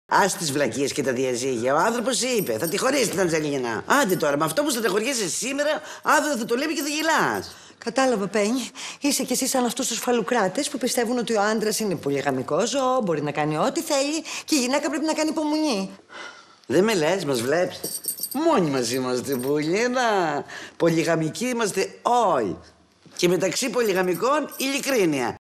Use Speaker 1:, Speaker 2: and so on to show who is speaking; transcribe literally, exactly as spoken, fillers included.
Speaker 1: Ας τις βλακίες και τα διαζύγια. Ο άνθρωπος είπε, θα τη χωρίσει την Αντζελίνα. Άντε τώρα, με αυτό που στεναχωριέσαι σήμερα, αύριο θα το λέει και θα γελάς.
Speaker 2: Κατάλαβα, Πένι. Είσαι κι εσύ σαν αυτούς τους φαλουκράτες που πιστεύουν ότι ο άντρας είναι πολυγαμικό ζώο, μπορεί να κάνει ό,τι θέλει και η γυναίκα πρέπει να κάνει υπομονή.
Speaker 1: Δεν με λες, μας βλέπεις. Μόνοι μας είμαστε, Πουλίνα. Πολυγαμικοί είμαστε όλοι. Και μεταξύ πολυγαμικών, ειλικρίνεια.